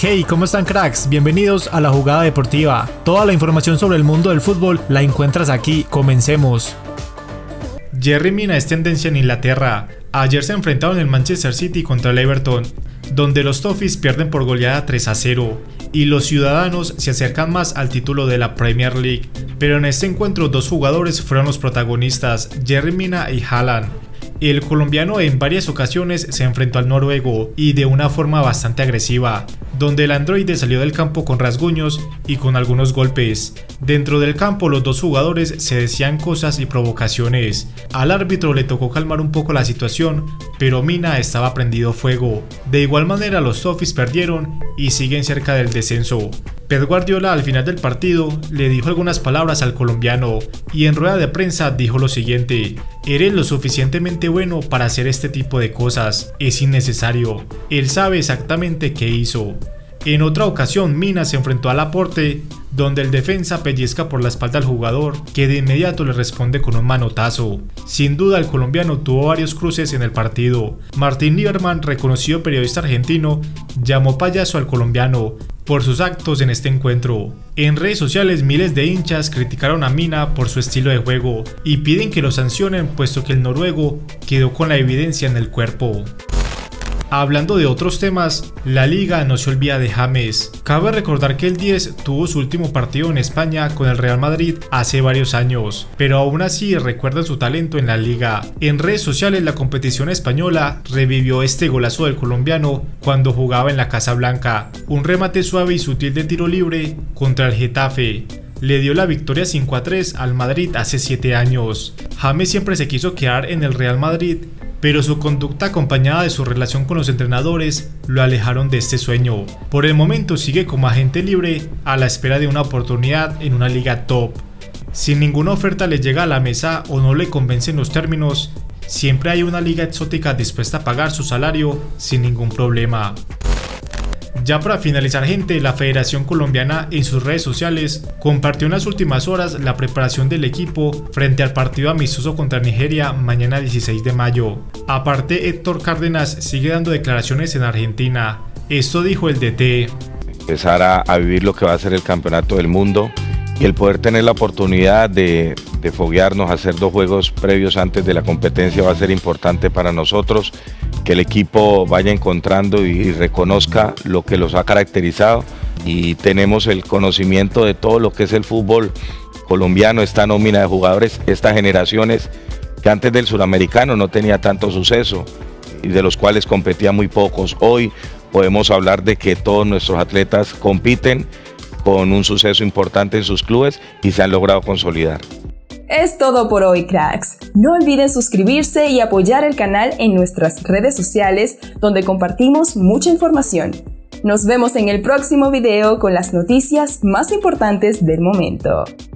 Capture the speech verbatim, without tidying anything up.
Hey, ¿cómo están, cracks? Bienvenidos a La Jugada Deportiva. Toda la información sobre el mundo del fútbol la encuentras aquí. Comencemos. Yerry Mina es tendencia en Inglaterra. Ayer se enfrentaron el Manchester City contra el Everton, donde los Toffees pierden por goleada tres a cero, y los ciudadanos se acercan más al título de la Premier League. Pero en este encuentro dos jugadores fueron los protagonistas, Yerry Mina y Haaland. El colombiano en varias ocasiones se enfrentó al noruego y de una forma bastante agresiva, donde el androide salió del campo con rasguños y con algunos golpes. Dentro del campo los dos jugadores se decían cosas y provocaciones. Al árbitro le tocó calmar un poco la situación, pero Mina estaba prendido fuego. De igual manera los Toffees perdieron y siguen cerca del descenso. Pep Guardiola al final del partido le dijo algunas palabras al colombiano y en rueda de prensa dijo lo siguiente: eres lo suficientemente bueno para hacer este tipo de cosas, es innecesario. Él sabe exactamente qué hizo. En otra ocasión Mina se enfrentó a Laporte, donde el defensa pellizca por la espalda al jugador, que de inmediato le responde con un manotazo. Sin duda el colombiano tuvo varios cruces en el partido. Martín Lieberman, reconocido periodista argentino, llamó payaso al colombiano por sus actos en este encuentro. En redes sociales miles de hinchas criticaron a Mina por su estilo de juego y piden que lo sancionen, puesto que el noruego quedó con la evidencia en el cuerpo. Hablando de otros temas, la liga no se olvida de James. Cabe recordar que el diez tuvo su último partido en España con el Real Madrid hace varios años, pero aún así recuerdan su talento en la liga. En redes sociales la competición española revivió este golazo del colombiano cuando jugaba en la Casa Blanca, un remate suave y sutil de tiro libre contra el Getafe. Le dio la victoria cinco a tres al Madrid hace siete años. James siempre se quiso quedar en el Real Madrid, pero su conducta acompañada de su relación con los entrenadores lo alejaron de este sueño. Por el momento sigue como agente libre a la espera de una oportunidad en una liga top. Si ninguna oferta le llega a la mesa o no le convencen los términos, siempre hay una liga exótica dispuesta a pagar su salario sin ningún problema. Ya para finalizar, gente, la Federación Colombiana en sus redes sociales compartió en las últimas horas la preparación del equipo frente al partido amistoso contra Nigeria mañana dieciséis de mayo. Aparte, Héctor Cárdenas sigue dando declaraciones en Argentina. Esto dijo el D T. Empezar a, a vivir lo que va a ser el campeonato del mundo y el poder tener la oportunidad de, de foguearnos, hacer dos juegos previos antes de la competencia va a ser importante para nosotros. Que el equipo vaya encontrando y reconozca lo que los ha caracterizado y tenemos el conocimiento de todo lo que es el fútbol colombiano, esta nómina de jugadores, estas generaciones que antes del suramericano no tenía tanto suceso y de los cuales competía muy pocos. Hoy podemos hablar de que todos nuestros atletas compiten con un suceso importante en sus clubes y se han logrado consolidar. Es todo por hoy, cracks. No olviden suscribirse y apoyar el canal en nuestras redes sociales, donde compartimos mucha información. Nos vemos en el próximo video con las noticias más importantes del momento.